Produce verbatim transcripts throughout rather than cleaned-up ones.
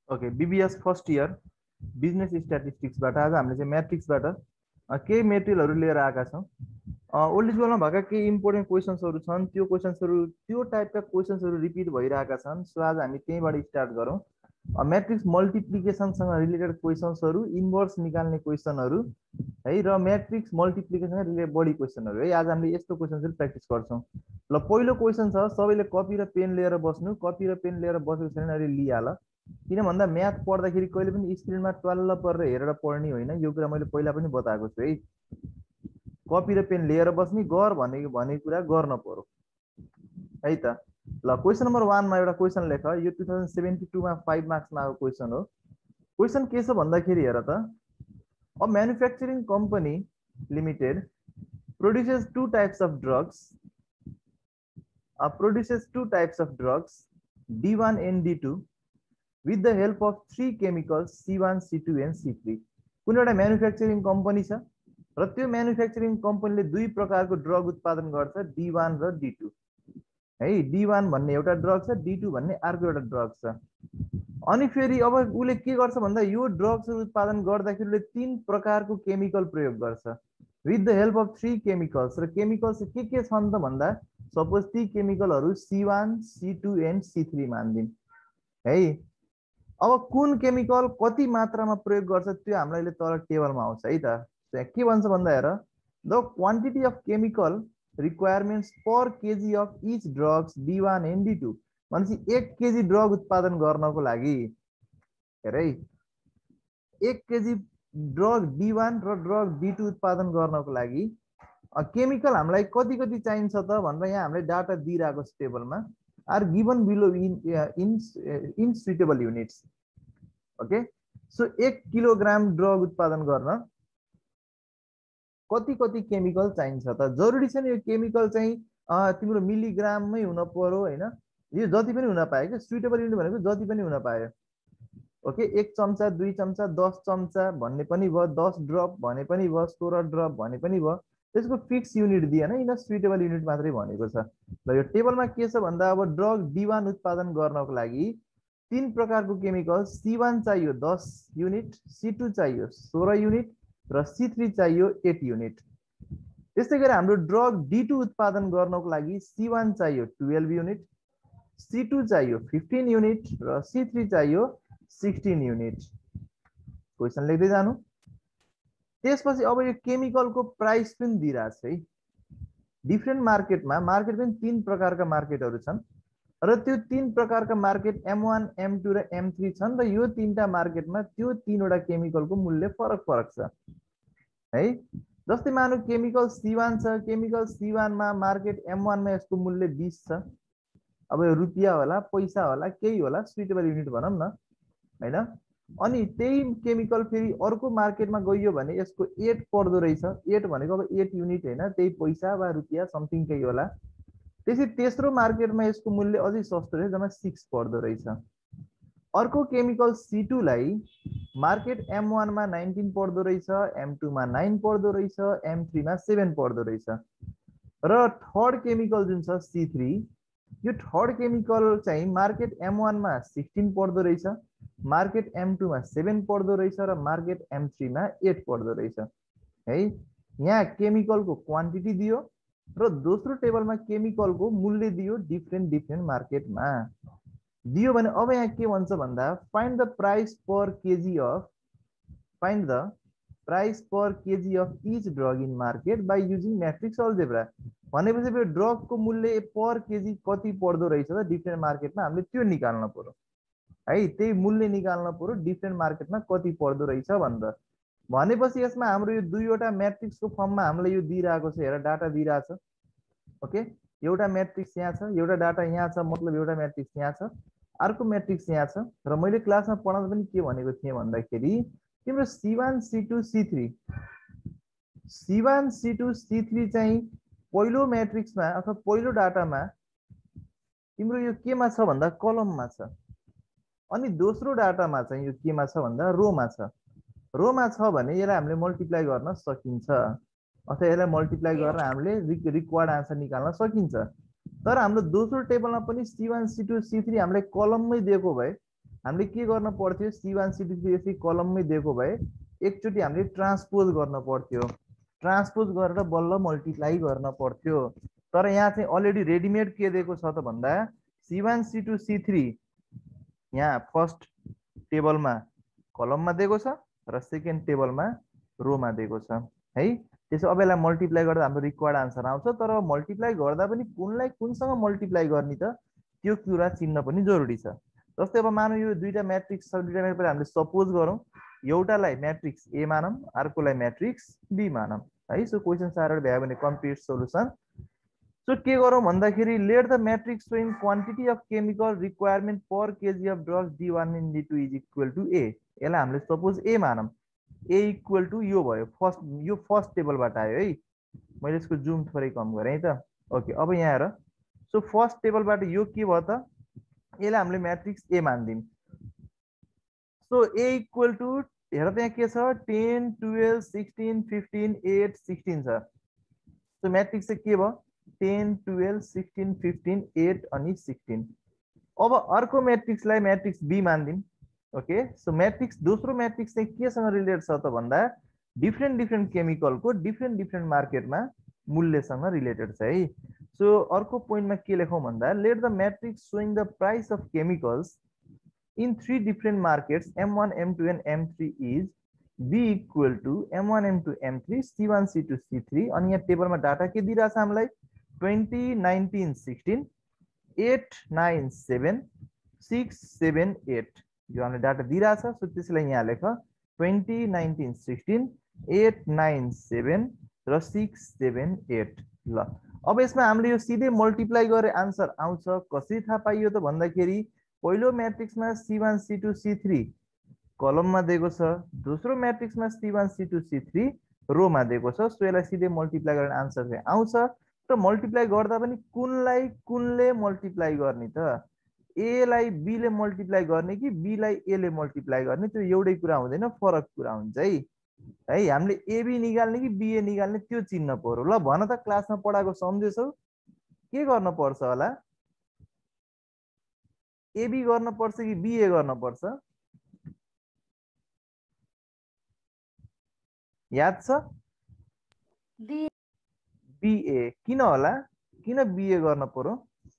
Okay, BBS first year business स्ट्याटिस्टिक्सबाट आज हामीले चाहिँ म्याट्रिक्सबाट अ, केही मेटेरियलहरू लिएर आएका छौँ। ओल्ड स्कुलमा भएका केही इम्पोर्टेन्ट क्वेसन्सहरू छन्, त्यो क्वेसन्सहरू त्यो टाइपका क्वेसन्सहरू रिपिट भइरहेका छन्। सो आज हामी त्यहीँबाट स्टार्ट गरौँ। म्याट्रिक्स मल्टिप्लिकेसनसँग रिलेटेड क्वेसन्सहरू, इन्भर्स निकाल्ने क्वेसनहरू है, र म्याट्रिक्स मल्टिप्लिकेसनसँग रिलेटेड बढी क्वेसनहरू है। आज हामीले यस्तो क्वेसन्सहरू प्र्याक्टिस गर्छौँ। ल, पहिलो क्वेसन छ, सबैले कपी र पेन लिएर बस्नु। कपी र पेन लिएर बसेको छैन अहिले लिइहाल। किन भन्दा म्याथ पढ्दाखेरि कहिले पनि स्क्रिनमा ट्वाल्ल परेर हेरेर पढ्ने होइन, यो कुरा मैले पहिला पनि बताएको छु है। कपी र पेन लिएर बस्ने, गर भनेको भनेको कुरा गर्न पर्यो है त। ल, क्वेसन नम्बर वानमा एउटा क्वेसन लेख। यो टु थाउजन्ड सेभेन्टी टूमा फाइभ मार्क्समा आएको क्वेसन हो। क्वेसन के छ भन्दाखेरि हेर त, a manufacturing company limited produces two types of drugs uh, produces two types of drugs D one and D two with the help of three chemicals C one, C two and C three. कुनै एउटा manufacturing company छ र त्यो manufacturing कम्पनीले दुई प्रकारको drug उत्पादन गर्छ, डी वान र डी टू है। डी वान भन्ने एउटा ड्रग छ, डी टू भन्ने अर्को एउटा ड्रग छ। अनि फेरि अब उसले के गर्छ भन्दा यो ड्रग्सहरू उत्पादन गर्दाखेरि उसले तीन प्रकारको केमिकल प्रयोग गर्छ with the help of three chemicals. र केमिकल्स के के छन् त भन्दा सपोज ती केमिकलहरू C one, C two and C three मानिदिउँ है। अब कुन केमिकल कति मात्रामा प्रयोग गर्छ त्यो हामीलाई अहिले तल टेबलमा आउँछ है त। त्यहाँ के भन्छ भन्दा हेर, the quantity of chemical requirements per KG of each drugs D one and D two. भनेपछि एक केजी ड्रग उत्पादन गर्नको लागि हेर है, एक केजी ड्रग डी वान र ड्रग डी टू उत्पादन गर्नको लागि केमिकल हामीलाई कति कति चाहिन्छ त भनेर यहाँ हामीले डाटा दिइरहेको छ टेबलमा। Are given below in in in suitable units. Okay, so एक किलोग्राम ड्रग उत्पादन गर्न कति कति केमिकल चाहिन्छ त। जरुरी छैन यो केमिकल चाहिँ तिम्रो मिलिग्राममै हुन पर्यो होइन, यो जति पनि हुन पायो कि सुइटेबल युनिट भनेको जति पनि हुन पायो। ओके, एक चम्चा, दुई चम्चा, दस चम्चा भन्ने पनि भयो, दस ड्रप भने पनि भयो, सोह्र ड्रप भने पनि भयो। त्यसको फिक्स युनिट दिएन, यिनीहरू सुइटेबल युनिट मात्रै भनेको छ। ल, यो टेबलमा के छ भन्दा अब ड्रग डी वान उत्पादन गर्नको लागि तीन प्रकारको केमिकल सी वान चाहियो दस युनिट, सी टू चाहियो सोह्र युनिट र सी थ्री चाहियो एट युनिट। त्यस्तै गरी हाम्रो ड्रग डी टू उत्पादन गर्नको लागि सी वान चाहियो टुवेल्भ युनिट, सी टू चाहियो फिफ्टिन युनिट र सी थ्री चाहियो सिक्सटिन युनिट। क्वेसन लेख्दै जानु। त्यसपछि अब यो केमिकलको प्राइस पनि दिइरहेछ है। डिफ्रेन्ट मार्केटमा मार्केट पनि तीन प्रकारका मार्केटहरू छन् र त्यो तीन प्रकारका market M one, M two र एम थ्री छन् र यो तीनटा मार्केटमा त्यो तीनवटा केमिकलको मूल्य फरक फरक छ है। जस्तै मानौ केमिकल सी वान छ, केमिकल सी वानमा मार्केट एम वानमा यसको मूल्य बीस छ। अब यो रुपियाँ होला, पैसा होला, केही होला, सुइटेबल युनिट भनौँ न होइन। अनि त्यही केमिकल फेरि अर्को मार्केटमा गइयो भने यसको एट पर्दो रहेछ। एट भनेको अब एट युनिट होइन, त्यही पैसा वा रुपियाँ समथिङ केही होला। त्यसै तेस्रो मार्केटमा यसको मूल्य अझै सस्तो रहेछ, जम्मा सिक्स पर्दो रहेछ। अर्को केमिकल सी टू लाई मार्केट एम वानमा नाइन्टिन पर्दो रहेछ, एम टूमा नाइन पर्दो रहेछ, एम थ्रीमा सेभेन पर्दो रहेछ। र थर्ड केमिकल जुन छ सी थ्री, यो थर्ड केमिकल चाहिँ मार्केट एम वानमा सिक्सटिन पर्दो रहेछ, मार्केट एम टूमा सेभेन पर्दो रहेछ र मार्केट एम थ्रीमा एट पर्दो रहेछ है। यहाँ केमिकलको क्वान्टिटी दियो र दोस्रो टेबलमा केमिकलको मूल्य दियो डिफ्रेन्ट डिफ्रेन्ट मार्केटमा दियो भने अब यहाँ के भन्छ भन्दा find the price per KG of find the price per KG of each drug in market by using matrix algebra. भनेपछि यो ड्रगको मूल्य पर केजी कति पर्दो रहेछ त डिफ्रेन्ट मार्केटमा, हामीले त्यो निकाल्न पर्यो है। त्यही मूल्य निकाल्न पर्यो डिफ्रेन्ट मार्केटमा कति पर्दो रहेछ भनेर। भनेपछि यसमा हाम्रो यो दुईवटा म्याट्रिक्सको फर्ममा हामीलाई यो दिइरहेको छ, हेर डाटा दिइरहेछ। ओके, एउटा म्याट्रिक्स यहाँ छ, एउटा डाटा यहाँ छ, मतलब एउटा म्याट्रिक्स यहाँ छ, अर्को म्याट्रिक्स यहाँ छ। र मैले क्लासमा पढाउँदा पनि के भनेको थिएँ भन्दाखेरि तिम्रो C one, C two, C three C one, C two, C three चाहिँ पहिलो म्याट्रिक्समा अथवा पहिलो डाटामा तिम्रो यो केमा छ भन्दा कलममा छ, अनि दोस्रो डाटामा चाहिँ यो केमा छ भन्दा रोमा छ। रोमा छ भने यसलाई हामीले मल्टिप्लाई गर्न सकिन्छ अथवा यसलाई मल्टिप्लाई गरेर हामीले रिक्वायर्ड आन्सर निकाल्न सकिन्छ। तर हाम्रो दोस्रो टेबलमा पनि C one, C two, C three हामीलाई कलममै दिएको भए हामीले के गर्न पर्थ्यो C one C two C three कलममै दिएको भए एकचोटि हामीले ट्रान्सपोज गर्न पर्थ्यो ट्रान्सपोज गरेर बल्ल मल्टिप्लाई गर्न पर्थ्यो तर यहाँ चाहिँ अलरेडी रेडीमेड के दिएको छ त भन्दा C one C two C three यहाँ फर्स्ट टेबलमा कलममा दिएको छ र सेकेन्ड टेबलमा रोमा दिएको छ है त्यसो अब यसलाई मल्टिप्लाई गर्दा हाम्रो रिक्वायर्ड आन्सर आउँछ तर मल्टिप्लाई गर्दा पनि कुनलाई कुनसँग मल्टिप्लाई गर्ने त त्यो कुरा चिन्न पनि जरुरी छ जस्तै अब मानौँ यो दुईटा म्याट्रिक्स छ दुईटा म्याट्रिक्स हामीले सपोज गरौँ एउटालाई म्याट्रिक्स ए मानौँ अर्कोलाई म्याट्रिक्स बी मानौँ है सो क्वेसन सारल भ्यायो भने कम्प्लिट सोलुसन सो के गरौँ भन्दाखेरि let the matrix showing quantity of chemical requirement per KG of drugs D one and D two is equal to A यसलाई हामीले सपोज ए मानौँ ए इक्वल टु यो भयो फर्स्ट यो फर्स्ट टेबलबाट आयो है मैले यसको जुम थोरै कम गरेँ है त ओके अब यहाँ हेर सो फर्स्ट टेबलबाट यो के भयो त यसलाई हामीले म्याट्रिक्स ए मानिदिउँ सो ए इक्वल टु हेर त्यहाँ के छ ten twelve sixteen fifteen eight sixteen छ सो म्याट्रिक्स चाहिँ के भयो ten twelve sixteen fifteen eight अनि सिक्सटिन अब अर्को म्याट्रिक्सलाई म्याट्रिक्स बी मानिदिउँ ओके सो म्याट्रिक्स दोस्रो म्याट्रिक्स चाहिँ केसँग रिलेटेड छ त भन्दा डिफ्रेन्ट डिफ्रेन्ट केमिकलको डिफ्रेन्ट डिफ्रेन्ट मार्केटमा मूल्यसँग रिलेटेड छ है सो अर्को पोइन्टमा के लेखौँ भन्दा let the matrix showing the price of chemicals in three different markets M one M two and M three is B equal to M one M two M three C one C two C three अनि यहाँ टेबलमा data के दिइरहेछ हामीलाई twenty nineteen sixteen eight nine seven six seven eight यो हामीले data दिइरहेछ so त्यसलाई यहाँ लेख twenty nineteen sixteen eight nine seven र सिक्स सेभेन एट ल अब यसमा हामीले यो सिधै मल्टिप्लाई गरे आन्सर आउँछ कसरी थाहा पाइयो त भन्दाखेरि पहिलो म्याट्रिक्समा C one C two C three कलममा दिएको छ दोस्रो म्याट्रिक्समा C one C two C three रोमा दिएको छ सो यसलाई सिधै मल्टिप्लाई गरेर आन्सर चाहिँ आउँछ र मल्टिप्लाई गर्दा पनि कुनलाई कुनले मल्टिप्लाई गर्ने त ए लाई बी ले मल्टिप्लाई गर्ने कि बी लाई ए ले मल्टिप्लाई गर्ने त्यो एउटै कुरा हुँदैन फरक कुरा हुन्छ है है हामीले एबी निकाल्ने कि बीए निकाल्ने त्यो चिन्न पर्यो ल भन त क्लासमा पढाएको सम्झेछौ के गर्न पर्छ होला एबी गर्न पर्छ कि बीए गर्न पर्छ याद छ बीए किन होला किन बीए गर्न पर्यो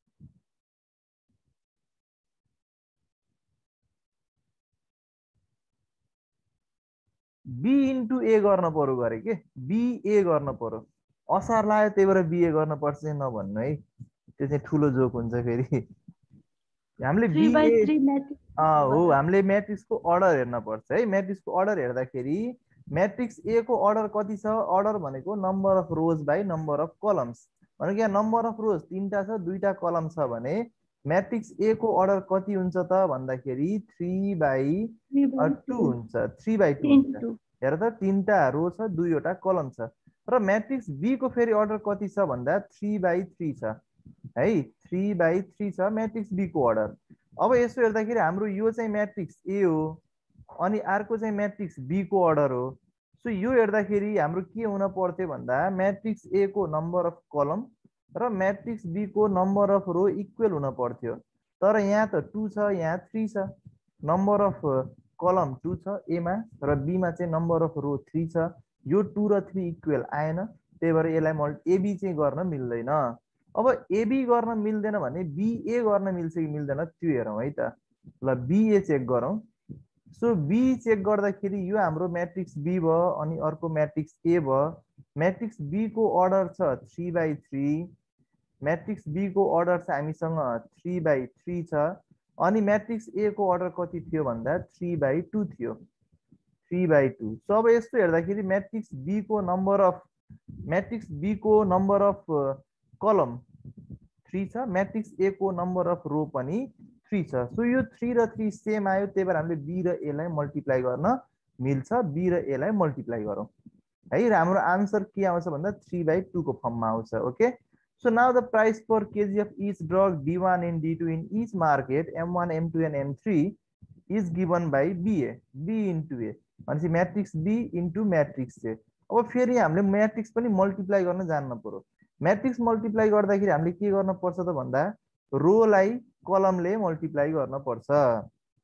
बी इन्टु ए गर्न पर्यो गरे के बीए गर्न पर्यो असार लाग्यो त्यही भएर बीए गर्न पर्छ नभन्नु है त्यो चाहिँ ठुलो जोक हुन्छ फेरि हामीले बीए हो हामीले म्याट्रिक्सको अर्डर हेर्न पर्छ है म्याट्रिक्सको अर्डर हेर्दाखेरि म्याट्रिक्स ए को अर्डर कति छ अर्डर भनेको number of rows by number of columns भनेको यहाँ नम्बर अफ रोज तीनटा छ दुईटा कलम छ भने म्याट्रिक्स ए को अर्डर कति हुन्छ त भन्दाखेरि थ्री बाई टू हुन्छ थ्री बाई टू हुन्छ हेर त तीनटा रो छ दुईवटा कलम छ र म्याट्रिक्स बी को फेरि अर्डर कति छ भन्दा थ्री बाई थ्री छ है थ्री बाई थ्री छ म्याट्रिक्स बी को अर्डर अब यसो हेर्दाखेरि हाम्रो यो चाहिँ म्याट्रिक्स ए हो अनि अर्को चाहिँ म्याट्रिक्स बी को अर्डर हो सो यो हेर्दाखेरि हाम्रो के हुन पर्थ्यो भन्दा म्याट्रिक्स ए को नम्बर अफ कलम र म्याट्रिक्स बी को नम्बर अफ रो इक्वल हुन पर्थ्यो तर यहाँ त टू छ यहाँ थ्री छ नम्बर अफ कलम टू छ एमा र बीमा चाहिँ नम्बर अफ रो थ्री छ यो टू र थ्री इक्वल आएन त्यही भएर यसलाई मल्टी एबी चाहिँ गर्न मिल्दैन अब एबी गर्न मिल्दैन भने बीए गर्न मिल्छ कि मिल्दैन त्यो हेरौँ है त ल बीए चेक गरौँ सो बी चेक गर्दाखेरि यो हाम्रो म्याट्रिक्स बी भयो अनि अर्को म्याट्रिक्स ए भयो म्याट्रिक्स बी को अर्डर छ three by three matrix B को अर्डर छ हामीसँग थ्री बाई थ्री छ अनि म्याट्रिक्स ए को अर्डर कति थियो भन्दा थ्री बाई टू थियो थ्री बाई टू सो अब यस्तो हेर्दाखेरि म्याट्रिक्स बी को नम्बर अफ म्याट्रिक्स बी को नम्बर अफ कलम थ्री छ म्याट्रिक्स ए को नम्बर अफ रो पनि थ्री छ सो यो थ्री र थ्री सेम आयो त्यही भएर हामीले बी र ए लाई मल्टिप्लाई गर्न मिल्छ बी र ए लाई मल्टिप्लाई गरौँ है र हाम्रो आन्सर के आउँछ भन्दा थ्री बाई टू को फर्ममा आउँछ okay so now the price per KG of each drug D one and D two in each market M one M two and M three is given by BA B into A भनेपछि matrix B into matrix A अब फेरि हामीले matrix पनि multiply गर्न जान्न पर्यो matrix multiply गर्दाखेरि हामीले के गर्न पर्छ त भन्दा रोलाई कलमले मल्टिप्लाई गर्न पर्छ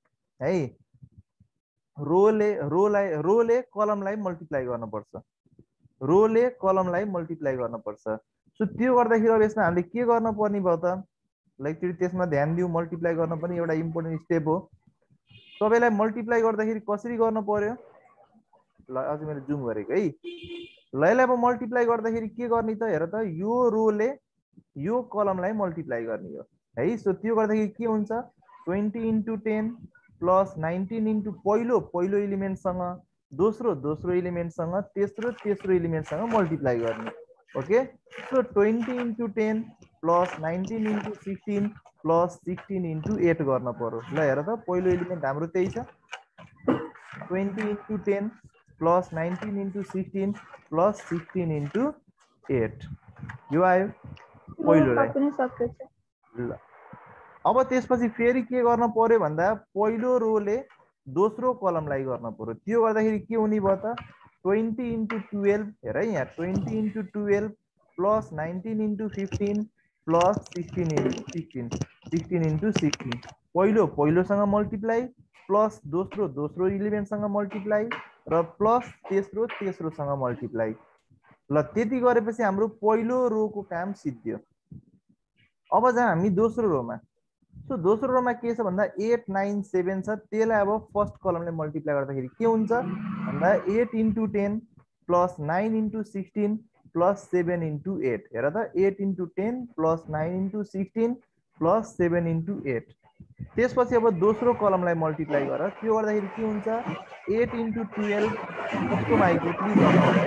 है रोले रोलाई रोले कलमलाई मल्टिप्लाई गर्नुपर्छ रोले कलमलाई मल्टिप्लाई गर्नुपर्छ सो त्यो गर्दाखेरि अब यसमा हामीले के गर्न पर्ने भयो त लाइक त्यो त्यसमा ध्यान दिउँ मल्टिप्लाई गर्न पनि एउटा इम्पोर्टेन्ट स्टेप हो सबैलाई मल्टिप्लाई गर्दाखेरि कसरी गर्न पर्यो ल अझ मैले जुम गरेको है ल यसलाई अब मल्टिप्लाई गर्दाखेरि के गर्ने त हेर त यो रोले यो कलमलाई मल्टिप्लाई गर्ने हो है सो त्यो गर्दाखेरि के हुन्छ twenty into ten plus nineteen into पहिलो पहिलो इलिमेन्टसँग दोस्रो दोस्रो इलिमेन्टसँग तेस्रो तेस्रो इलिमेन्टसँग मल्टिप्लाई गर्ने okay so twenty into ten plus nineteen into sixteen plus sixteen into eight गर्न पर्यो ल हेर त पहिलो इलिमेन्ट हाम्रो त्यही छ twenty into ten plus nineteen into sixteen plus sixteen into eight यो आयो पहिलोलाई ल अब त्यसपछि फेरि के गर्न पर्यो भन्दा पहिलो रोले दोस्रो कलमलाई गर्न पर्यो त्यो गर्दाखेरि के हुने भयो त ट्वेन्टी इन्टु टुवेल्भ हेर यहाँ twenty into twelve plus nineteen into fifteen plus sixteen into sixteen sixteen into sixteen पहिलो पहिलोसँग मल्टिप्लाई प्लस दोस्रो दोस्रो इलिमेन्टसँग मल्टिप्लाई र प्लस तेस्रो तेस्रोसँग मल्टिप्लाई ल त्यति गरेपछि हाम्रो पहिलो रोको काम सिद्धियो अब जहाँ हामी दोस्रो रोमा सो दोस्रो रोमा के छ भन्दा एट नाइन सेभेन छ त्यसलाई अब फर्स्ट कलमले मल्टिप्लाई गर्दाखेरि के हुन्छ भन्दा eight into ten plus nine into sixteen plus seven into eight हेर त eight into ten plus nine into sixteen plus seven into eight त्यसपछि अब दोस्रो कलमलाई मल्टिप्लाई गर त्यो गर्दाखेरि के हुन्छ एट इन्टु टुवेल्भ कस्तो माइक्रो प्लिज है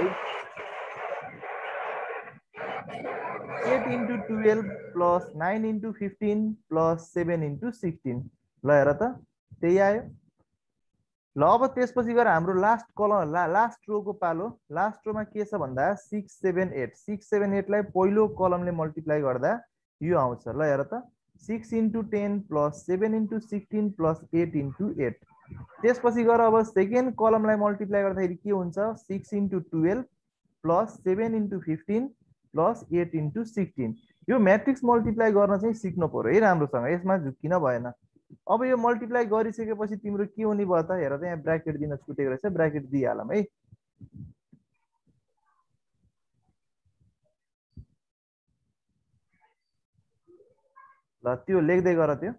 eight into twelve plus nine into fifteen plus seven into sixteen ल हेर त त्यही आयो ल अब त्यसपछि गएर हाम्रो लास्ट कलम ला लास्ट रोको पालो लास्ट रोमा के छ भन्दा six seven eight six seven एटलाई पहिलो कलमले मल्टिप्लाई गर्दा यो आउँछ ल हेर त six into ten plus seven into sixteen plus eight into eight त्यसपछि गएर अब सेकेन्ड कलमलाई मल्टिप्लाई गर्दाखेरि के हुन्छ six into twelve plus seven into fifteen plus eight into sixteen यो म्याट्रिक्स मल्टिप्लाई गर्न चाहिँ सिक्नु पर्यो है राम्रोसँग यसमा झुक्किन भएन अब यो मल्टिप्लाई गरिसकेपछि तिम्रो के हुने भयो त हेर त यहाँ ब्राकेट दिन छुटेको रहेछ ब्राकेट दिइहालौँ है ल त्यो लेख्दै गर त्यो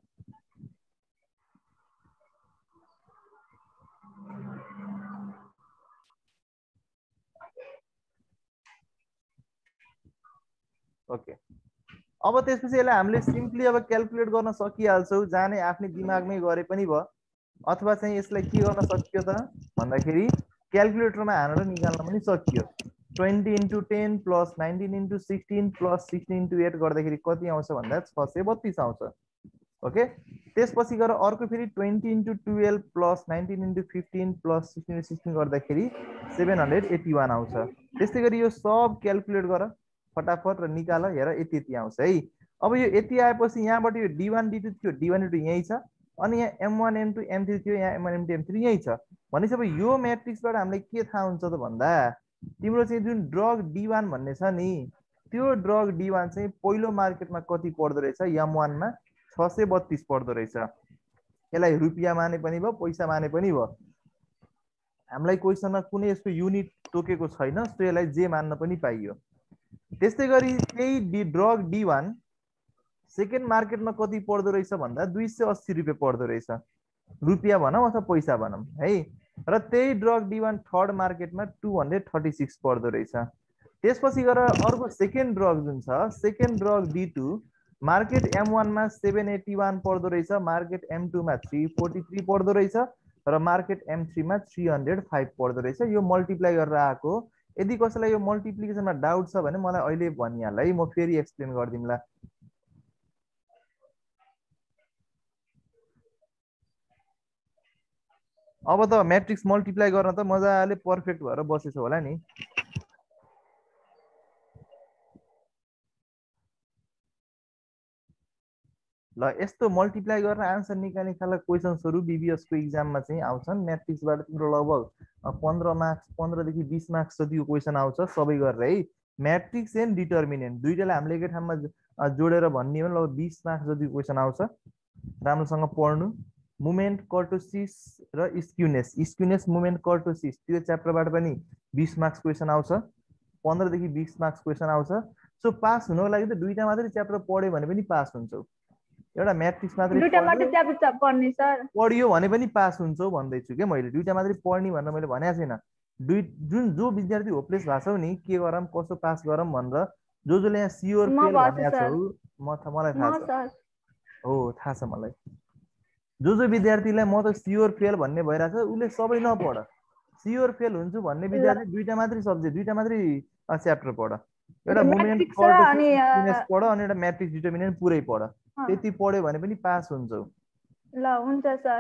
ओके अब त्यसपछि यसलाई हामीले सिम्पली अब क्याल्कुलेट गर्न सकिहाल्छौँ जाने आफ्नै दिमागमै गरे पनि भयो अथवा चाहिँ यसलाई के गर्न सकियो त भन्दाखेरि क्याल्कुलेटरमा हानेर निकाल्न पनि सकियो twenty into ten plus nineteen into sixteen plus sixteen into eight गर्दाखेरि कति आउँछ भन्दा छ सय बत्तिस आउँछ ओके त्यसपछि गएर अर्को फेरि twenty into twelve plus nineteen into fifteen plus sixteen sixteen गर्दाखेरि सेभेन हन्ड्रेड एट्टी वान आउँछ त्यस्तै गरी यो सब क्याल्कुलेट गर फटाफट र निकाल हेर यति यति आउँछ है अब यो यति आएपछि यहाँबाट यो डी वान डी टू थियो डी वान डी टू यहीँ छ अनि यहाँ M one M two M three थियो यहाँ M one M two M three यहीँ छ भनेपछि अब यो म्याट्रिक्सबाट हामीलाई के थाहा हुन्छ त भन्दा तिम्रो चाहिँ जुन ड्रग डी वान भन्ने छ नि त्यो ड्रग डी वान चाहिँ पहिलो मार्केटमा कति पर्दो रहेछ एम वानमा छ सय बत्तिस पर्दो रहेछ यसलाई रुपियाँ माने पनि भयो पैसा माने पनि भयो हामीलाई क्वेसनमा कुनै यसको युनिट तोकेको छैन सो यसलाई जे मान्न पनि पाइयो त्यस्तै गरी त्यही D drug D one second मार्केटमा कति पर्दो रहेछ भन्दा दुई सय अस्सी रुपियाँ पर्दो रहेछ रुपियाँ भनौँ अथवा पैसा भनौँ है र त्यही ड्रग डी वान थर्ड मार्केटमा टू हन्ड्रेड थर्टी सिक्स पर्दो रहेछ त्यसपछि गएर अर्को सेकेन्ड ड्रग जुन छ second drug D two market M वानमा सेभेन एट्टी वान पर्दो रहेछ मार्केट एम टूमा थ्री फोर्टी थ्री पर्दो रहेछ र मार्केट एम थ्रीमा थ्री हन्ड्रेड फाइभ पर्दो रहेछ यो मल्टिप्लाई गरेर आएको यदि कसैलाई यो मल्टिप्लिकेसनमा डाउट छ भने मलाई अहिले भनिहाल है म फेरि एक्सप्लेन गरिदिउँला अब त म्याट्रिक्स मल्टिप्लाई गर्न त मजाले पर्फेक्ट भएर बसेछ होला नि ल यस्तो मल्टिप्लाई गरेर आन्सर निकाल्ने खालको क्वेसन्सहरु बीबीएस को एक्जाममा चाहिँ आउँछन् म्याट्रिक्सबाट तिम्रो लगभग पन्ध्र मार्क्स पन्ध्र देखि बीस मार्क्स जतिको क्वेसन आउँछ सबै गरेर है म्याट्रिक्स एन्ड डिटर्मिनेन्ट दुईटालाई हामीले एकै ठाउँमा जोडेर भन्ने हो लगभग बीस मार्क्स जतिको क्वेसन आउँछ राम्रोसँग पढ्नु मोमेन्ट कर्टोसिस र स्क्युनेस स्क्युनेस मोमेन्ट कर्टोसिस त्यो च्याप्टरबाट पनि बीस मार्क्स क्वेसन आउँछ, पन्ध्र देखि बीस मार्क्स क्वेसन आउँछ। सो पास हुनको लागि त दुईटा मात्रै च्याप्टर पढ्यो भने पनि पास हुन्छौ। एउटा म्याट्रिक्स मात्रै दुईटा मात्रै च्याप्टर पढ्ने सर, पढियो भने पनि पास हुन्छौ भन्दैछु क्या मैले। दुईटा मात्रै पढ्ने भनेर मैले भनेको छैन। दुई जुन जो विद्यार्थी होपलेस भएको छौ नि के गरौँ कसो पास गरौँ भनेर, जो जसले यहाँ सियोर म फेल भन्छु भनेको सर, छौ म त मलाई थाहा म छ, सर हो थाहा छ मलाई। जो जो विद्यार्थीलाई म त सियोर फेल भन्ने भइरहेछ उसले सबै नपढ। सियोर फेल हुन्छु भन्ने ल विद्यार्थी दुईटा मात्रै सब्जेक्ट दुईटा मात्रै च्याप्टर पढ। एउटा मोमेन्ट म्याट्रिक्स र अनि कर्टोसिस पढ अनि एउटा म्याट्रिक्स डिटर्मिनेन्ट पुरै पढ। त्यति पढ्यो भने पनि पास हुन्छौ। ल हुन्छ सर।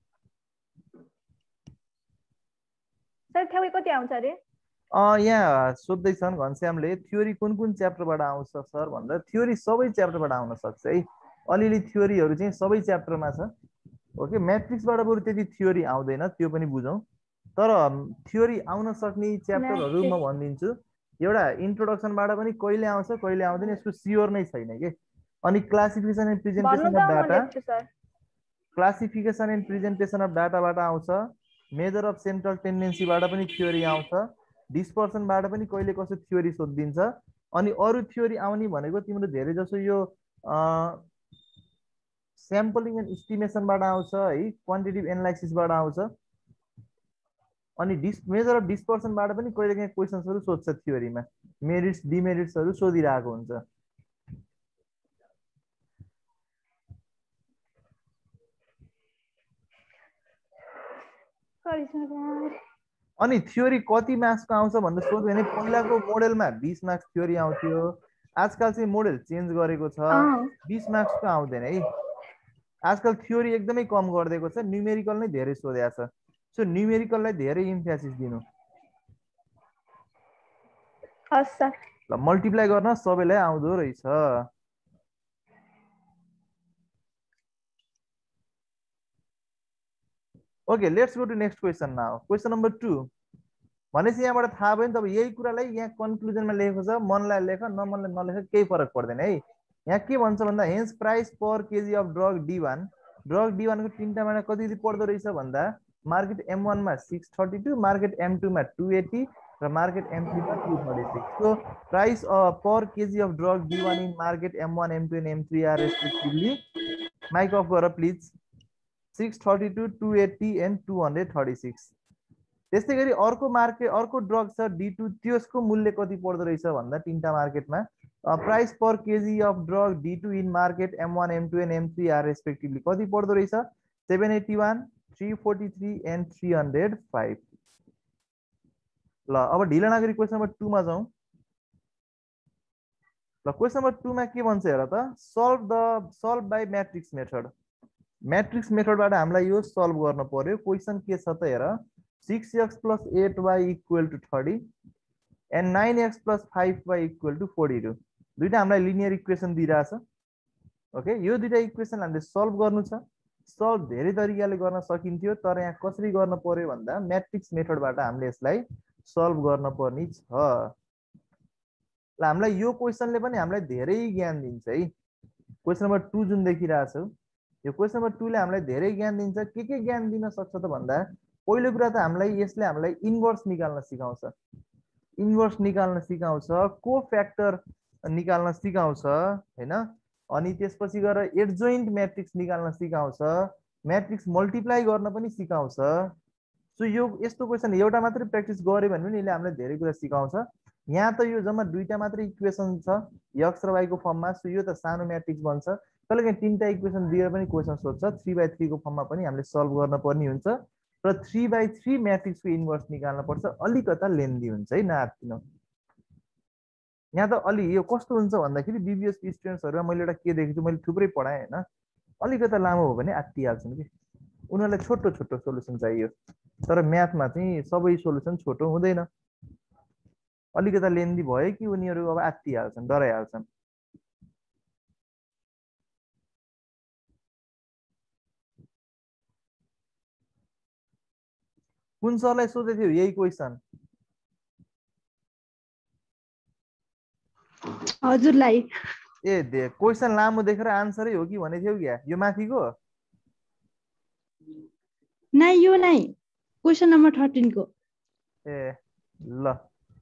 सर थ्योरी कति आउँछ अरे? यहाँ सोध्दैछन् घनश्यामले थ्योरी कुन कुन च्याप्टरबाट आउँछ सर भनेर। थ्योरी सबै च्याप्टरबाट आउन सक्छ है, अलिअलि थ्योरीहरू चाहिँ सबै च्याप्टरमा छ। ओके, म्याट्रिक्सबाट बरु त्यति थ्योरी आउँदैन त्यो पनि बुझौँ। तर थ्योरी आउन सक्ने च्याप्टरहरू म भनिदिन्छु। एउटा इन्ट्रोडक्सनबाट पनि कहिले आउँछ कहिले आउँदैन यसको स्योर नै छैन कि। अनि classification and presentation of data, classification and presentation of डाटाबाट आउँछ। मेजर अफ सेन्ट्रल टेन्डेन्सीबाट पनि थ्योरी आउँछ। डिस्पर्सनबाट पनि कहिले कसो थ्योरी सोधिदिन्छ। अनि अरू थ्योरी आउने भनेको तिम्रो धेरै जसो यो स्याम्पलिङ एन्ड इस्टिमेसनबाट आउँछ है, क्वान्टिटिभ एनालाइसिसबाट आउँछ। अनि डिस मेजर अफ डिस्पर्सनबाट पनि कहिले काहीँ क्वेसन्सहरू सोध्छ थ्योरीमा, मेरिट्स डिमेरिट्सहरू सोधिरहेको हुन्छ। अनि थ्योरी कति मार्क्सको आउँछ भनेर सोध्यो भने पहिलाको मोडेलमा बीस मार्क्स थ्योरी आउँथ्यो। आजकल चाहिँ मोडेल चेन्ज गरेको छ, बीस मार्क्सको आउँदैन है। आजकल थ्योरी एकदमै कम गरिदिएको छ, न्युमेरिकल नै धेरै सोधेको छ। सो न्युमेरिकललाई धेरै इम्फेसिस दिनु। ल मल्टिप्लाई गर्न सबैलाई आउँदो रहेछ। Okay, let's go to next question now. Question number two भनेपछि यहाँबाट थाहा भयो नि तपाईँ यही कुरालाई यहाँ कन्क्लुजनमा लेखेको छ, मनलाई लेख नमनलाई नलेख केही फरक पर्दैन है। यहाँ के भन्छ भन्दा hence price per KG of drug D one, drug D वानको तिनवटामा कति कति पर्दो रहेछ भन्दा मार्केट एम वानमा six thirty two, market M टूमा टू एटी र मार्केट एम थ्रीमा two thirty six. So price per KG of drug D one in market M one M two and M three are respectively, mic off गर please, six thirty two, two eighty and two hundred thirty six. त्यस्तै गरी अर्को market अर्को drug छ D two, त्यसको मूल्य कति पर्दो रहेछ भन्दा तिनवटा मार्केटमा price per KG of drug D two in market M one M two and M three are respectively कति पर्दो रहेछ, seven eighty one, three forty three and three hundred five. ल अब ढिलो नगरी क्वेसन नम्बर टूमा जाउँ। ल क्वेसन नम्बर टूमा के भन्छ हेर त, solve the solve by matrix method. Matrix मेथडबाट हामीलाई यो सल्भ गर्न पर्यो। क्वेसन के छ त हेर, six X plus eight Y equal to thirty and nine X plus five Y equal to forty two. दुईवटा हामीलाई लिनियर इक्वेसन दिइरहेछ। ओके, यो दुईवटा इक्वेसन हामीले सल्भ गर्नु छ। सल्भ धेरै तरिकाले गर्न सकिन्थ्यो, तर यहाँ कसरी गर्न पर्यो भन्दा म्याट्रिक्स मेथडबाट हामीले यसलाई सल्भ गर्न पर्ने छ। ल हामीलाई यो क्वेसनले पनि हामीलाई धेरै ज्ञान दिन्छ है। क्वेसन नम्बर टू जुन देखिरहेछौ यो क्वेसन नम्बर टूले हामीलाई धेरै ज्ञान दिन्छ। के के ज्ञान दिन सक्छ त भन्दा पहिलो कुरा त हामीलाई यसले हामीलाई इन्भर्स निकाल्न सिकाउँछ, इन्भर्स निकाल्न सिकाउँछ, को फ्याक्टर निकाल्न सिकाउँछ हैन। अनि त्यसपछि गएर एडजोइन्ट म्याट्रिक्स निकाल्न सिकाउँछ, म्याट्रिक्स मल्टिप्लाई गर्न पनि सिकाउँछ। सो यो यस्तो क्वेसन एउटा मात्रै प्र्याक्टिस गऱ्यो भने पनि यसले हामीलाई धेरै कुरा सिकाउँछ। यहाँ त यो जम्मा दुईटा मात्रै इक्वेसन छ एक्स र वाईको फर्ममा, सो यो त सानो म्याट्रिक्स बन्छ। कहिले काहीँ तिनवटा इक्वेसन दिएर पनि क्वेसन सोध्छ, थ्री बाई थ्रीको फर्ममा पनि हामीले सल्भ गर्न पर्ने हुन्छ र थ्री बाई थ्री म्याट्रिक्सको इन्भर्स निकाल्न पर्छ। अलिकता लेन्दी हुन्छ है, नआत्तिनु। यहाँ त अलि यो कस्तो हुन्छ भन्दाखेरि बिबिएसको स्टुडेन्ट्सहरूमा मैले एउटा के देखेको छु, मैले थुप्रै पढाएँ होइन, अलिकता लामो हो भने आत्तिहाल्छन् कि उनीहरूलाई छोटो छोटो सोल्युसन चाहियो। तर म्याथमा चाहिँ सबै सोल्युसन छोटो हुँदैन, अलिकता लेन्दी भयो कि उनीहरू अब आत्तिहाल्छन्, डराइहाल्छन्। कुन सरलाई सोधेको थियो यही क्वेसन? हजुरलाई। ए दे क्वेसन लामो देखेर आन्सरै हो कि भनेको थियो क्या, यो माथिको नै यो नै क्वेशन नम्बर थर्टीन को ए ल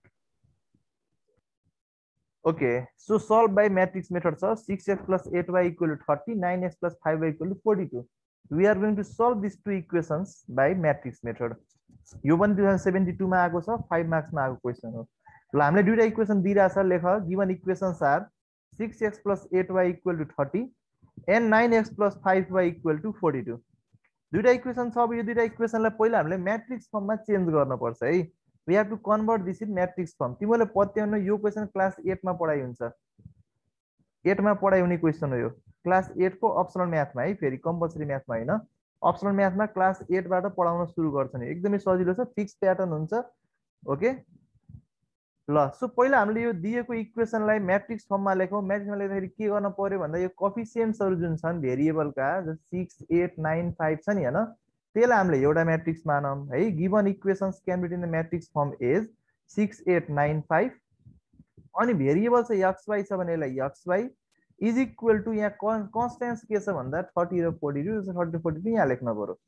Okay, so solve by matrix method. So six x plus eight y equal to thirty, nine x plus five y equal to forty-two. We are going to solve these two equations by matrix method. यो पनि two thousand seventy-two मा आएको छ, five marks मा आएको question हो. ल हामीले दुईटा इक्वेसन दिइराछ, लेख. Given equations are six x plus eight y equal to thirty and nine x plus five y equal to forty-two. दुईटा इक्वेसन छ. अब यो दुईटा इक्वेसनलाई पहिला हामीले म्याट्रिक्स फर्ममा चेन्ज गर्न पर्छ है. We have to convert this in matrix form. तिमीले पत्याउन यो क्वेशन क्लास eight मा पढाइ हुन्छ. eight मा पढाइ हुने क्वेशन हो यो. क्लास eight को अप्सनल म्याथमा है, फेरि कम्पल्सरी म्याथमा हैन. अप्सनल म्याथमा क्लास eight बाट पढाउन सुरु गर्छन्. एकदमै सजिलो छ, फिक्स प्याटर्न हुन्छ. ओके ल, सो पहिला हामीले यो दिएको इक्वेशनलाई म्याट्रिक्स फर्ममा लेखौं. म्याट्रिक्समा लेख्दाखेरि के गर्न पर्यो भन्दा यो कोफिसिएन्ट्सहरु जुन छन् भेरिएबलका, six eight nine five छ नि हैन, त्यसलाई हामीले एउटा म्याट्रिक्स मानौं है. Given equations can be in the matrix form as six eight nine five. अनि भेरिएबल चाहिँ xy छ भने यसलाई xy इज इक्वल टु यहाँ कन्स्टेन्ट्स के छ भन्दा thirty र forty-two. thirty र forty-two यहाँ लेख्न पर्यो.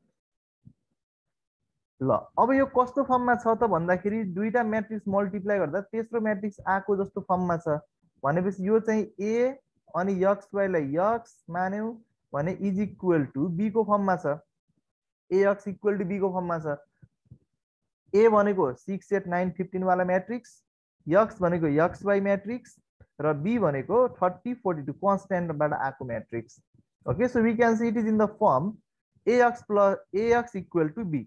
ल अब यो कस्तो फर्ममा छ त भन्दाखेरि दुईटा म्याट्रिक्स मल्टिप्लाई गर्दा तेस्रो म्याट्रिक्स आको जस्तो फर्ममा छ भनेपछि यो चाहिँ a अनि xy लाई x मान्यौ भने इज इक्वल टु b को फर्ममा छ. ax इक्वल टु b को फर्ममा छ. a भनेको six eight nine fifteen वाला म्याट्रिक्स, x भनेको xy म्याट्रिक्स र b भनेको thirty forty-two कन्स्टेन्टबाट आको matrix. Okay, so we can see it is in the form ax plus ax equal to b.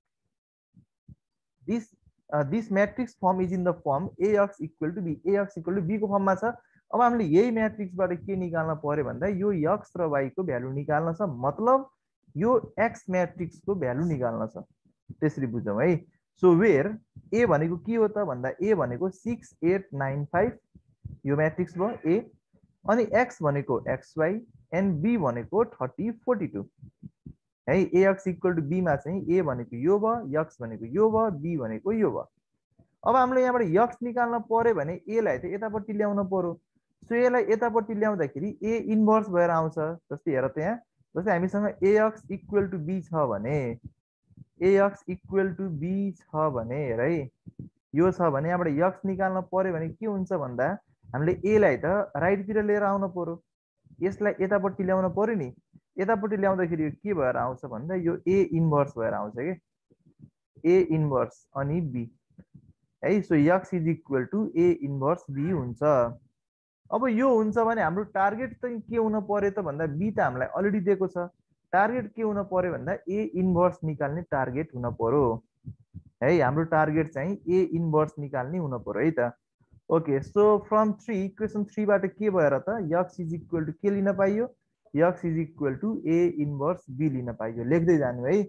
This uh, this matrix form is in the form ax equal to b. ax equal to b को फर्ममा छ. अब हामीले यही म्याट्रिक्सबाट के निकाल्न पर्यो भन्दा यो x र y को भ्यालु निकाल्न छ. मतलब यो x म्याट्रिक्स को भ्यालु निकाल्न छ. त्यसरी बुझौं है. सो वेयर a भनेको के हो त भन्दा a भनेको six eight nine five यो म्याट्रिक्स भयो a, अनि x भनेको xy एन्ड b भनेको thirty forty-two है. ax इक्वल टु b मा चाहिँ a भनेको यो भयो, x भनेको यो भयो, b भनेको यो भयो. अब हामीले यहाँबाट x निकाल्न पर्यो भने a लाई चाहिँ यतापट्टि ल्याउन पर्यो. सो a लाई यतापट्टि ल्याउँदाखेरि a इन्भर्स भएर आउँछ. जस्तै हेर त्यहाँ, जस्तै हामीसँग ax इक्वल टु b छ भने ax इक्वल टु b छ भने हेर है, यो छ भने यहाँबाट x निकाल्न पर्यो भने के हुन्छ भन्दा हामीले a लाई त राइटतिर लिएर आउन पर्यो, यसलाई यतापट्टि ल्याउन पर्यो नि. यतापट्टि ल्याउँदाखेरि यो के भएर आउँछ भन्दा यो a इन्भर्स भएर आउँछ के, a इन्भर्स अनि b है. So x is equal to a inverse b हुन्छ. अब यो हुन्छ भने हाम्रो टार्गेट चाहिँ के हुन पर्यो त भन्दा b त हामीलाई अलरेडी दिएको छ. टार्गेट के हुन पर्यो भन्दा a इन्भर्स निकाल्ने टार्गेट हुन पर्यो है. हाम्रो टार्गेट चाहिँ a इन्भर्स निकाल्ने हुन पर्यो है त. Okay, so from three equation three बाट के भएर त x इज इक्वल टु के लिन पाइयो, x is equal to a inverse b लिन पाइयो. लेख्दै जानु है.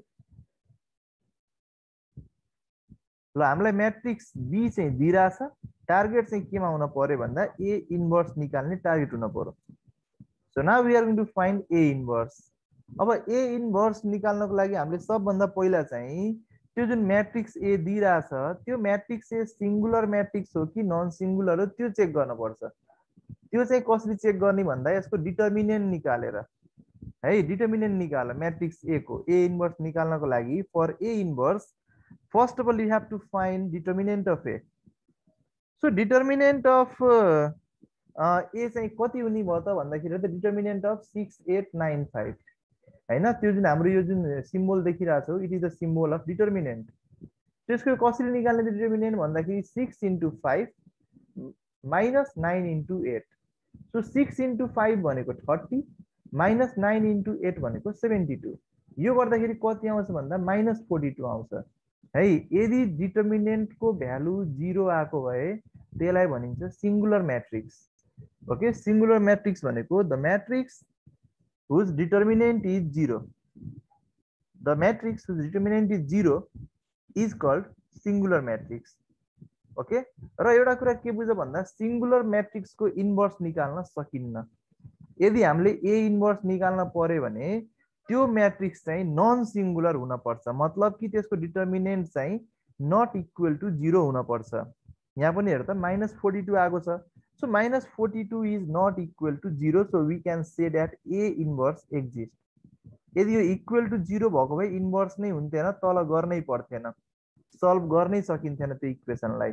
ल हामीलाई म्याट्रिक्स b चाहिँ दिइराछ, टार्गेट चाहिँ केमा हुन पर्यो भन्दा a इन्भर्स निकाल्ने टार्गेट हुन पर्यो. So now we are going to find a inverse. अब a इन्भर्स निकाल्नको लागि हामीले सबभन्दा पहिला चाहिँ त्यो जुन म्याट्रिक्स a दिइराछ त्यो म्याट्रिक्स a सिंगुलर म्याट्रिक्स हो कि नन सिंगुलर हो त्यो चेक गर्न पर्छ. त्यो चाहिँ कसरी चेक गर्ने भन्दा यसको डिटर्मिनेन्ट निकालेर है. डिटर्मिनेन्ट निकाल म्याट्रिक्स a को a इन्भर्स निकाल्नको लागि for a inverse first of all you have to find determinant of a. So determinant of a चाहिँ कति हुने भयो त भन्दाखेरि त determinant of six eight nine five हैन. त्यो जुन हाम्रो यो जुन सिम्बल देखिरहेको छ it is the symbol of determinant. त्यसको कसरी निकाल्ने डिटर्मिनेन्ट भन्दाखेरि six into five minus nine into eight. सो six into five भनेको thirty minus nine into eight भनेको seventy-two. यो गर्दाखेरि कति आउँछ भन्दा minus forty-two आउँछ है. यदि डिटर्मिनेन्ट को भ्यालु zero आएको भए त्यसलाई भनिन्छ singular matrix. Okay, singular matrix भनेको the matrix whose determinant is zero. The matrix whose determinant is zero is called singular matrix. Okay, र एउटा कुरा के बुझ भन्दा सिंगुलर म्याट्रिक्स को इन्भर्स निकाल्न सकिन्न. यदि हामीले a इन्भर्स निकाल्न पर्यो भने त्यो म्याट्रिक्स चाहिँ नन सिंगुलर हुन पर्छ. मतलब कि त्यसको डिटर्मिनेन्ट चाहिँ नट इक्वल टु zero हुन पर्छ. यहाँ पनि हेर त minus forty-two आएको छ. So minus forty-two is not equal to zero. So we can say that a inverse exists. यदि यो इक्वल टु जिरो भएको भए इन्भर्स नै हुन्थेन, तल गर्नै पर्थेन, सल्भ गर्नै सकिन्थेन त्यो इक्वेसनलाई।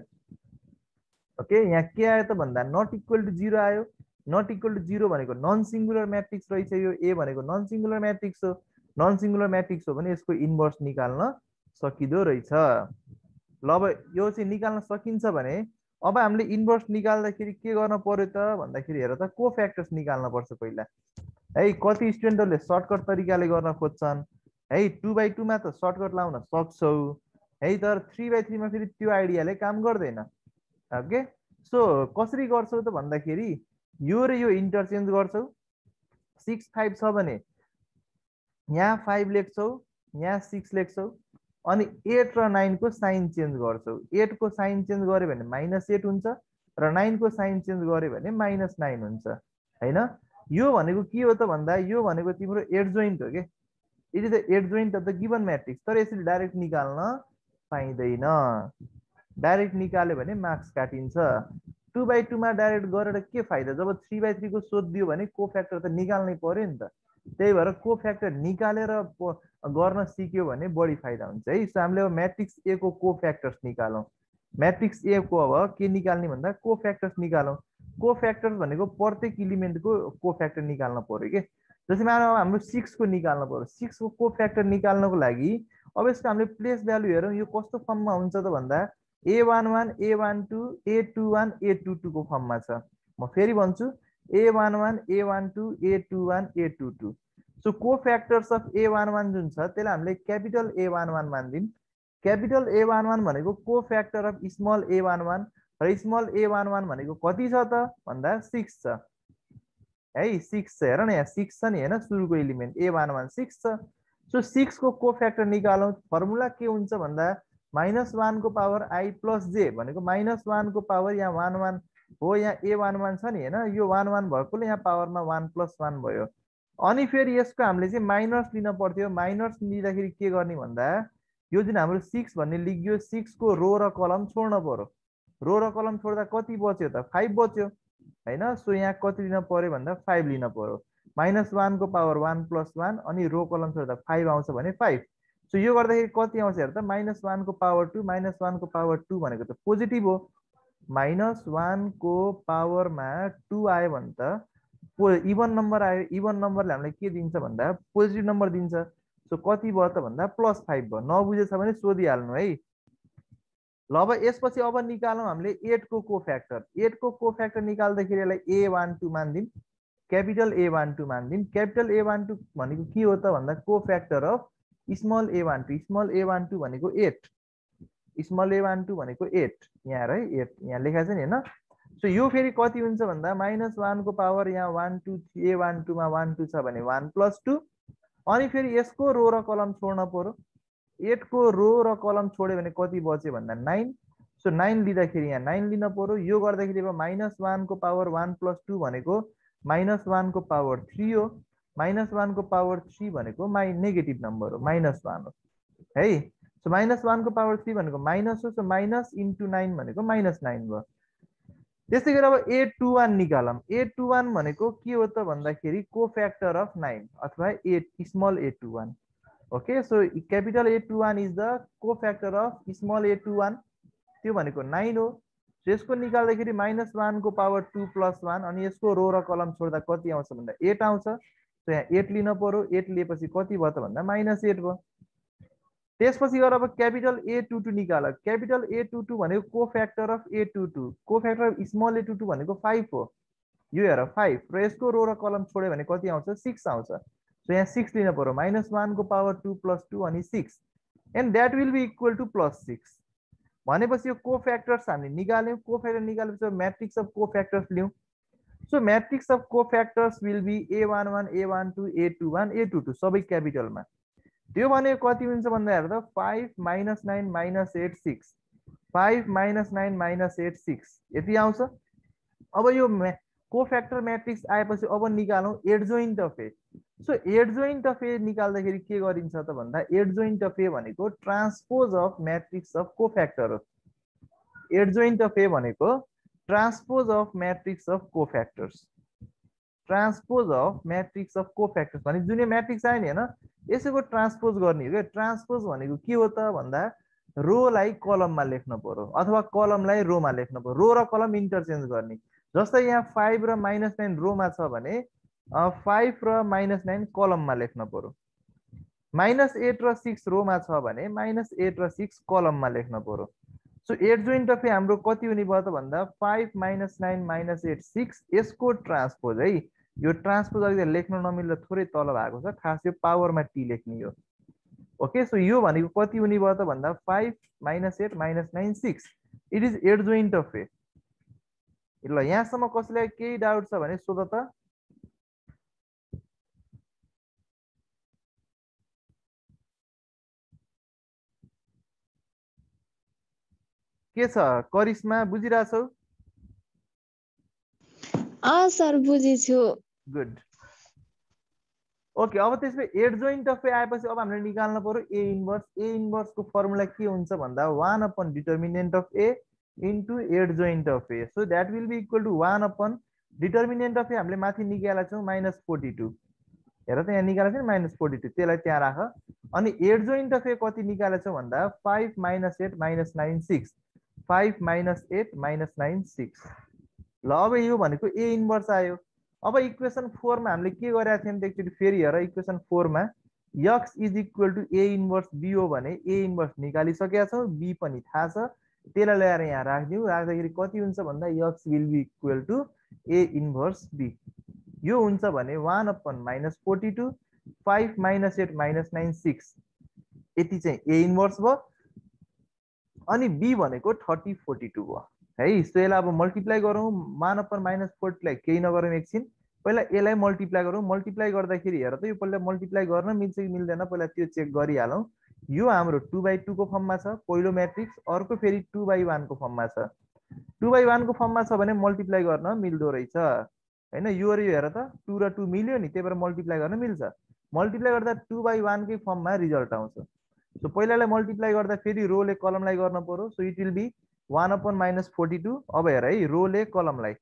ओके, यहाँ के आयो त भन्दा नट इक्वल टु जिरो आयो। नट इक्वल टु जिरो भनेको नन सिङ्गुलर म्याट्रिक्स रहेछ, यो ए भनेको नन सिङ्गुलर म्याट्रिक्स हो। नन सिङ्गुलर म्याट्रिक्स हो भने यसको इन्भर्स निकाल्न सकिँदो रहेछ। ल अब यो चाहिँ निकाल्न सकिन्छ भने अब हामीले इन्भर्स निकाल्दाखेरि के गर्न पर्यो त भन्दाखेरि हेर त कोफ्याक्टर्स निकाल्न पर्छ पहिला है। कति स्टुडेन्टहरूले सर्टकट तरिकाले गर्न खोज्छन् है, टू बाई टूमा त सर्टकट लाउन सक्छौ है, तर थ्री बाई थ्रीमा फेरि त्यो आइडियाले काम गर्दैन। ओके, सो कसरी गर्छौ त भन्दाखेरि यो र यो इन्टरचेन्ज गर्छौ। सिक्स फाइभ छ भने यहाँ फाइभ लेख्छौ, यहाँ सिक्स लेख्छौ, अनि एट र नाइनको साइन चेन्ज गर्छौ। एटको साइन चेन्ज गर्यो भने माइनस एट हुन्छ र नाइनको साइन चेन्ज गर्यो भने माइनस नाइन हुन्छ होइन। यो भनेको के हो त भन्दा यो भनेको तिम्रो एडजोइन्ट हो कि, it is the adjoint of the given matrix. तर यसरी डाइरेक्ट निकाल्न पाइँदैन, डाइरेक्ट निकाल्यो भने मार्क्स काटिन्छ। टू बाई टूमा डाइरेक्ट गरेर के फाइदा, जब थ्री बाई थ्रीको सोधिदियो भने को फ्याक्टर त निकाल्नै पर्यो नि त। त्यही भएर को फ्याक्टर निकालेर गर्न सिक्यो भने बढी फाइदा हुन्छ है। सो हामीले अब म्याट्रिक्स ए को को फ्याक्टर्स निकालौँ। म्याट्रिक्स ए को अब के निकाल्ने भन्दा को फ्याक्टर्स निकालौँ। को फ्याक्टर्स भनेको प्रत्येक इलिमेन्टको को फ्याक्टर निकाल्न पर्यो कि। जस्तै मानव हाम्रो सिक्सको निकाल्न पर्यो, सिक्सको को फ्याक्टर निकाल्नको लागि अब यसको हामीले प्लेस भ्यालु हेरौँ यो कस्तो फर्ममा हुन्छ त भन्दा A one one A one two A two one A two two को फर्ममा छ। म फेरि भन्छु A one one A one two A two one A two two. So cofactors of A one one जुन छ त्यसलाई हामीले क्यापिटल ए वान वान मानिदिउँ। क्यापिटल ए वान वान भनेको cofactor of small A one one र small A one one भनेको कति छ त भन्दा सिक्स छ है। सिक्स छ, हेर न यहाँ सिक्स छ नि होइन, सुरुको element A one one six छ। सो सिक्सको को फ्याक्टर निकालौँ। फर्मुला के हुन्छ भन्दा माइनस वानको पावर आई प्लस जे भनेको माइनस वानको पावर यहाँ वान वान हो, यहाँ ए वान वान छ नि होइन, यो वान वान भएकोले यहाँ पावरमा वान प्लस वान भयो। अनि फेरि यसको हामीले चाहिँ माइनस लिन पर्थ्यो। माइनस लिँदाखेरि के गर्ने भन्दा यो जुन हाम्रो सिक्स भन्ने लिग्यो, सिक्सको रो र कलम छोड्न पर्यो। रो र कलम छोड्दा कति बच्यो त फाइभ बच्यो होइन। सो यहाँ कति लिन पर्यो भन्दा फाइभ लिन पर्यो। माइनस वानको पावर वान प्लस वान अनि रो कलम छोड्दा फाइभ आउँछ भने फाइभ। सो यो गर्दाखेरि कति आउँछ हेर त माइनस वानको पावर टू, माइनस वानको पावर टू भनेको त पोजिटिभ हो। माइनस वानको पावरमा टू आयो भने त इभन नम्बर आयो। इभन नम्बरले हामीलाई के दिन्छ भन्दा पोजिटिभ नम्बर दिन्छ। सो कति भयो त भन्दा प्लस फाइभ भयो। नबुझेछ भने सोधिहाल्नु है। ल अब यसपछि अब निकालौँ हामीले एटको को फ्याक्टर। एटको को फ्याक्टर निकाल्दाखेरि यसलाई ए वान टू मानिदिउँ, क्यापिटल ए वान टू मानिदिउँ। क्यापिटल ए वान टू भनेको के हो त भन्दा cofactor of small A one two. Small A one two भनेको eight, small A one two भनेको एट, यहाँ है एट यहाँ लेखा छ नि होइन। सो यो फेरि कति हुन्छ भन्दा माइनस वानको पावर यहाँ वान टू ए वान टूमा वान टू छ भने वान प्लस टू, अनि फेरि यसको रो र कलम छोड्न पर्यो। एटको रो र कलम छोड्यो भने कति बच्यो भन्दा नाइन। सो नाइन लिँदाखेरि यहाँ नाइन लिन पर्यो। यो गर्दाखेरि अब माइनस वानको पावर वान प्लस टू भनेको माइनस वानको पावर थ्री हो। माइनस वानको पावर थ्री भनेको माइ नेगेटिभ नम्बर हो, माइनस वान हो है। सो माइनस वानको पावर थ्री भनेको माइनस हो। सो माइनस इन्टु नाइन भनेको माइनस नाइन भयो। त्यस्तै गरी अब ए टू वान निकालौँ। ए टू वान भनेको के हो त भन्दाखेरि को फ्याक्टर अफ नाइन अथवा A small A two one. Okay, so capital A two one is the cofactor of small A two one, त्यो भनेको नाइन हो। सो यसको निकाल्दाखेरि माइनस वानको पावर टू प्लस वान अनि यसको रो र कलम छोड्दा कति आउँछ भन्दा एट आउँछ। सो यहाँ एट लिन पर्यो। एट लिएपछि कति भयो त भन्दा माइनस एट भयो। त्यसपछि गएर अब क्यापिटल ए टू टू निकाल। क्यापिटल ए टू टू भनेको cofactor of A two two. Cofactor of small A two two भनेको फाइभ हो। यो हेर फाइभ र यसको रो र कलम छोड्यो भने कति आउँछ सिक्स आउँछ। सो यहाँ सिक्स लिन पर्यो। माइनस वानको पावर टू प्लस टू अनि six and that will be equal to plus six भनेपछि यो को फ्याक्टर्स हामीले निकाल्यौँ। को फ्याक्टर निकालेपछि म्याट्रिक्स अफ को फ्याक्टर्स लियौँ। So matrix of cofactors will be A one one A one two A two one A two two सबै क्यापिटलमा। त्यो भनेको कति हुन्छ भन्दा हेर्दा five minus nine minus eight six, five minus nine minus eight six यति आउँछ। अब यो को फ्याक्टर म्याट्रिक्स आएपछि अब निकालौँ adjoint of A. So adjoint of A निकाल्दाखेरि के गरिन्छ त भन्दा एडजोइन्ट अफ ए भनेको transpose of matrix of cofactor हो। एडजोइन्ट अफ ए भनेको transpose of matrix of cofactors. Transpose of matrix of cofactors भने जुन म्याट्रिक्स आयो नि होइन, यसैको ट्रान्सपोज गर्ने हो क्या। ट्रान्सपोज भनेको के हो त भन्दा रोलाई कलममा लेख्न पर्यो अथवा कलमलाई रोमा लेख्न पर्यो। रो र कलम इन्टरचेन्ज गर्ने। जस्तै यहाँ फाइभ र माइनस नाइन रोमा छ भने फाइभ र माइनस नाइन कलममा लेख्न पर्यो। माइनस एट र सिक्स रोमा छ भने माइनस एट र सिक्स कलममा लेख्न पर्यो। So adjoint of A हाम्रो कति हुने भयो त भन्दा five minus nine minus eight six. यसको ट्रान्सपोज है, यो ट्रान्सपोज अलिकति लेख्न नमिल्दा थोरै तल भएको छ, खास यो पावरमा टी लेख्ने हो। ओके, सो यो भनेको कति हुने भयो त भन्दा five minus eight minus nine six. It is adjoint of A. ल यहाँसम्म कसैलाई केही डाउट छ भने सोध त। के छ करिश्मा, बुझिरहेछौ? अ सर बुझेछु। गुड। ओके, अब त्यसमै एट जोइन्ट अफ ए आएपछि अब हामीले निकाल्न पर्यो ए इन्भर्स। ए इन्भर्सको फर्मुला के हुन्छ भन्दा one upon determinant of A into adjoint of A. So that will be equal to one upon determinant of A हामीले माथि निकालेका छौँ माइनस फोर्टी टू। हेर त यहाँ निकालेको छ नि माइनस फोर्टी टू, त्यसलाई त्यहाँ राख। अनि एट जोइन्ट अफ ए कति निकालेको छौँ भन्दा five minus eight minus nine six. Five minus eight minus nine six. ल अब यो भनेको ए इन्भर्स आयो। अब इक्वेसन फोरमा हामीले के गरेका थियौँ त एकचोटि फेरि हेर। इक्वेसन फोरमा X is equal to A inverse B हो भने ए इन्भर्स निकालिसकेका छौँ, बी पनि थाहा छ, त्यसलाई ल्याएर यहाँ राखिदिउँ। राख्दाखेरि कति हुन्छ भन्दा X will be equal to A inverse B. यो हुन्छ भने one upon minus forty two five minus eight minus nine six, यति चाहिँ ए इन्भर्स भयो। अनि बी भनेको थर्टी फोर्टी टू भयो है। सो यसलाई अब मल्टिप्लाई गरौँ। वान अपन माइनस फोर्टीलाई केही नगरौँ, एकछिन पहिला यसलाई मल्टिप्लाई गरौँ। मल्टिप्लाई गर्दाखेरि हेर त यो पहिला मल्टिप्लाई गर्न मिल्छ कि मिल्दैन पहिला त्यो चेक गरिहालौँ। यो हाम्रो टू बाई टूको फर्ममा छ पहिलो म्याट्रिक्स, अर्को फेरि टू बाई वानको फर्ममा छ। टू बाई वानको फर्ममा छ भने मल्टिप्लाई गर्न मिल्दो रहेछ होइन। यो र यो हेर त टू र टू मिल्यो नि, त्यही भएर मल्टिप्लाई गर्न मिल्छ। मल्टिप्लाई गर्दा टू बाई वानकै फर्ममा रिजल्ट आउँछ। सो पहिलालाई मल्टिप्लाई गर्दा फेरि रोले कलमलाई गर्न पर्यो। So it will be one upon minus forty two. अब हेर है, रोले कलमलाई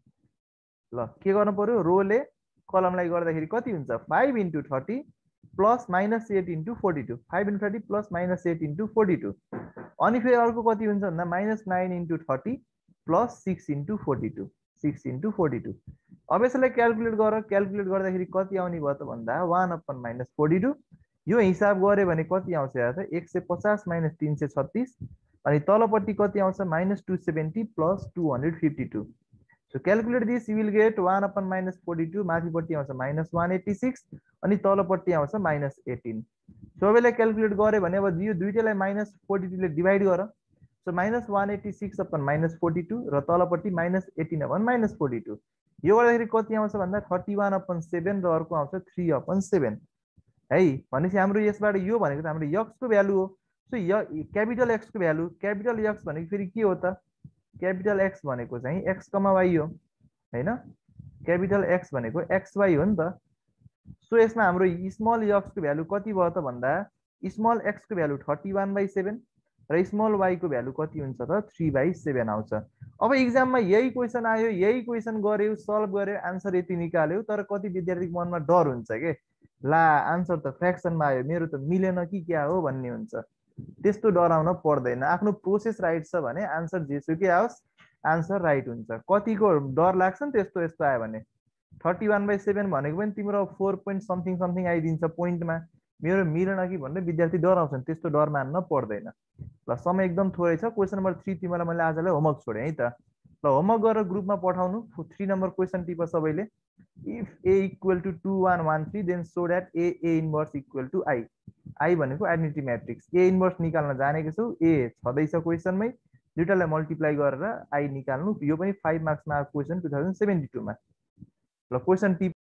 ल के गर्नु पर्यो, रोले कलमलाई गर्दाखेरि कति हुन्छ five into thirty plus minus eight into forty two. Five into thirty plus minus eight into forty two. अनि फेरि अर्को कति हुन्छ भन्दा minus nine into thirty plus six into forty two. Six into forty two. अब यसलाई calculate गर। Calculate गर्दाखेरि कति आउने भयो त भन्दा one upon minus forty two. यो हिसाब गऱ्यो भने कति आउँछ हेर त, एक सय पचास माइनस तिन सय छत्तिस। अनि तलपट्टि कति आउँछ minus two seventy plus two hundred fifty two. So calculate this you will get one upon minus forty two, माथिपट्टि आउँछ माइनस वान एट्टी सिक्स अनि तलपट्टि आउँछ माइनस एटिन। सो सबैलाई क्यालकुलेट गऱ्यो भने अब यो दुईटैलाई माइनस फोर्टी टूले डिभाइड गर। सो minus one eighty six upon minus forty two र तलपट्टि minus eighteen upon minus forty two. यो गर्दाखेरि कति आउँछ भन्दा थर्टी वान अपन सेभेन र अर्को आउँछ थ्री अपन सेभेन है। भनेपछि हाम्रो यसबाट यो भनेको त हाम्रो यक्सको भ्यालु हो। सो य क्यापिटल एक्सको भ्यालु, क्यापिटल एक्स भनेको फेरि के हो त, क्यापिटल एक्स भनेको चाहिँ एक्स कमा वाई हो हैन। क्यापिटल एक्स भनेको एक्स वाई हो नि त। सो यसमा हाम्रो स्मल एक्सको भ्यालु कति भयो त भन्दा स्मल एक्सको value thirty one by seven र स्मल वाईको भ्यालु कति हुन्छ त थ्री बाई सेभेन आउँछ। अब इक्जाममा यही क्वेसन आयो, यही क्वेसन गर्यो, सल्भ गर्यो, आन्सर यति निकाल्यो, तर कति विद्यार्थीको मनमा डर हुन्छ के, ला आन्सर त फ्र्याक्सनमा आयो, मेरो त मिलेन कि क्या हो भन्ने हुन्छ। त्यस्तो डराउन पर्दैन। आफ्नो प्रोसेस राइट छ भने आन्सर जेसुकै आओस् आन्सर राइट हुन्छ। कतिको डर लाग्छ नि त्यस्तो यस्तो आयो भने। थर्टी वान बाई सेभेन भनेको पनि तिम्रो फोर पोइन्ट समथिङ समथिङ आइदिन्छ पोइन्टमा, मेरो मिलेन कि भनेर विद्यार्थी डराउँछन्, त्यस्तो डर मान्न पर्दैन। ल समय एकदम थोरै छ। क्वेसन नम्बर थ्री तिमीलाई मैले आजलाई होमवर्क छोडेँ है त। ल होमवर्क गरेर ग्रुपमा पठाउनु। थ्री नम्बर क्वेसन टिप सबैले। If A equal to two one one three then so that A A inverse equal to I. I भनेको आइडेन्टिटी म्याट्रिक्स। ए इन्भर्स निकाल्न जानेको छौ, ए छँदैछ क्वेसनमै, दुइटालाई मल्टिप्लाई गरेर आई निकाल्नु। यो पनि फाइभ मार्क्समा क्वेसन टु थाउजन्ड सेभेन्टी टूमा। ल क्वेसन टिप